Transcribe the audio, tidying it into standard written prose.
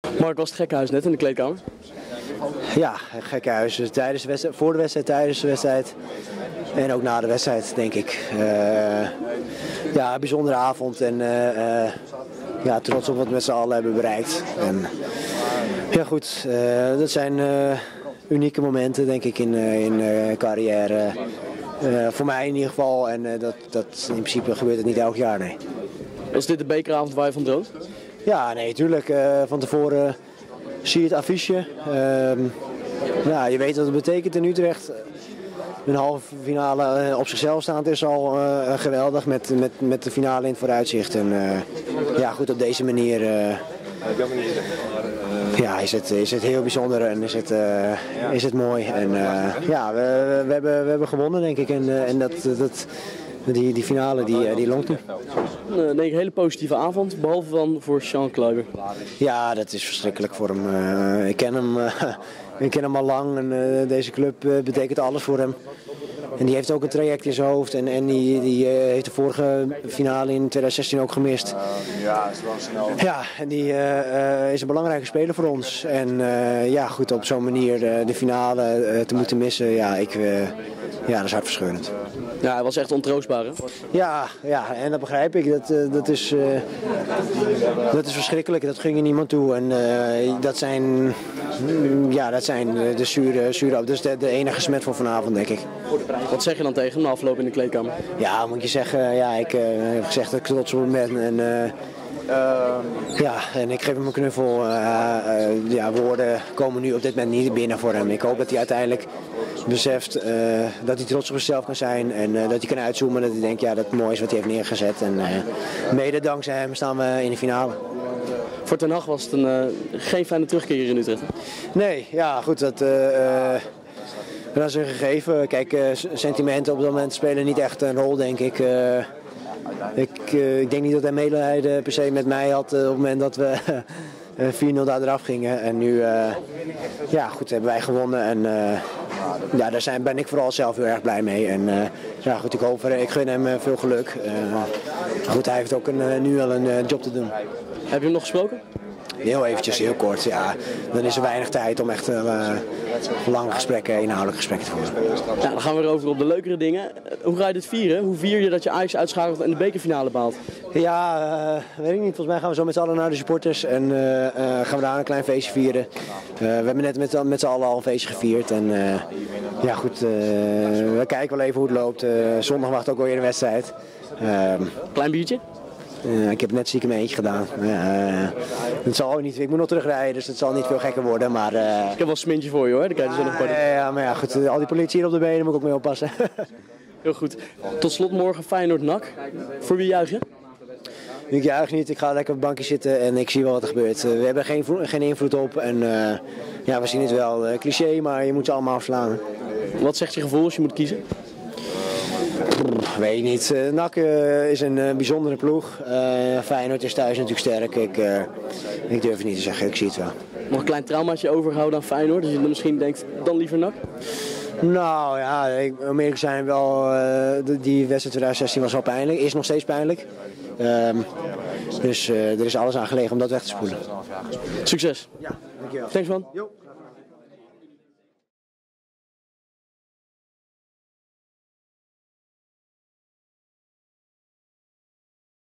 Mark, was het gekkenhuis net in de kleedkamer? Ja, gekkenhuis. Tijdens de wedstrijd, voor de wedstrijd, tijdens de wedstrijd en ook na de wedstrijd, denk ik. Ja, een bijzondere avond en ja, trots op wat we met z'n allen hebben bereikt. En, ja goed, dat zijn unieke momenten denk ik in carrière. Voor mij in ieder geval en dat in principe gebeurt het niet elk jaar, nee. Was dit de bekeravond waar je van droomt? Ja, nee, tuurlijk. Van tevoren zie je het affiche. Ja, je weet wat het betekent in Utrecht. Een halve finale op zichzelf staand is al geweldig met de finale in het vooruitzicht. En ja, goed, op deze manier ja, is het heel bijzonder en is het mooi. En ja, we hebben gewonnen denk ik en die finale die longt nu. Denk ik een hele positieve avond, behalve dan voor Sean Kluiber. Ja, dat is verschrikkelijk voor hem. Ik ken hem al lang en deze club betekent alles voor hem. En die heeft ook een traject in zijn hoofd en die heeft de vorige finale in 2016 ook gemist. Ja, en die is een belangrijke speler voor ons. En ja, goed, op zo'n manier de finale te moeten missen, ja, ja, dat is hartverscheurend. Ja, hij was echt ontroostbaar, hè? Ja, en dat begrijp ik. Dat is verschrikkelijk. Dat ging er niemand toe. En dat zijn de zure. Dat is de enige smet voor vanavond, denk ik. Wat zeg je dan tegen hem na afloop in de kleedkamer? Ja, moet je zeggen. Ja, ik heb gezegd dat ik trots op hem ben. En ja, en ik geef hem een knuffel. Ja, woorden komen nu op dit moment niet binnen voor hem. Ik hoop dat hij uiteindelijk beseft dat hij trots op zichzelf kan zijn en dat hij kan uitzoomen, dat hij denkt ja, dat het mooi is wat hij heeft neergezet en mede dankzij hem staan we in de finale. Voor Ten Hag was het geen fijne terugkeer hier in Utrecht. Nee, ja goed, dat is een gegeven. Kijk, sentimenten op dat moment spelen niet echt een rol, denk ik. Ik denk niet dat hij medelijden per se met mij had op het moment dat we 4-0 daar eraf gingen. En nu ja, goed, hebben wij gewonnen en ja, daar ben ik vooral zelf heel erg blij mee. En ja, goed, ik gun hem veel geluk. Goed, hij heeft ook nu al een job te doen. Heb je hem nog gesproken? Heel eventjes, heel kort. Ja, dan is er weinig tijd om echt lange gesprekken, inhoudelijke gesprekken te voeren. Ja, dan gaan we erover op de leukere dingen. Hoe ga je dit vieren? Hoe vier je dat je Ajax uitschakelt en de bekerfinale behaalt? Ja, weet ik niet. Volgens mij gaan we zo met z'n allen naar de supporters en gaan we daar een klein feestje vieren. We hebben net met z'n allen al een feestje gevierd. En ja goed, we kijken wel even hoe het loopt. Zondag wacht ook alweer een wedstrijd. Klein biertje? Ik heb net stiekem eentje gedaan. Het zal ook niet, ik moet nog terugrijden, dus het zal niet veel gekker worden. Maar, ik heb wel een smintje voor je hoor, dan krijg je zo nog een ja, maar ja, goed, al die politie hier op de benen moet ik ook mee oppassen. Heel goed. Tot slot morgen Feyenoord-NAC. Voor wie juich je? Ik juich niet, ik ga lekker op het bankje zitten en ik zie wel wat er gebeurt. We hebben geen invloed op en ja, we zien het wel. Cliché, maar je moet ze allemaal afslaan. Wat zegt je gevoel als je moet kiezen? Weet ik niet. NAC is een bijzondere ploeg. Feyenoord is thuis natuurlijk sterk. Ik durf het niet te zeggen, ik zie het wel. Nog een klein traumaatje overgehouden aan Feyenoord? Dat je dan misschien denkt, dan liever NAC? Nou ja, om eerlijk te zijn wel, die wedstrijd 2016 was wel pijnlijk. Is nog steeds pijnlijk. Dus er is alles aan gelegen om dat weg te spoelen. Succes. Ja, dankjewel. Thanks man. Jo.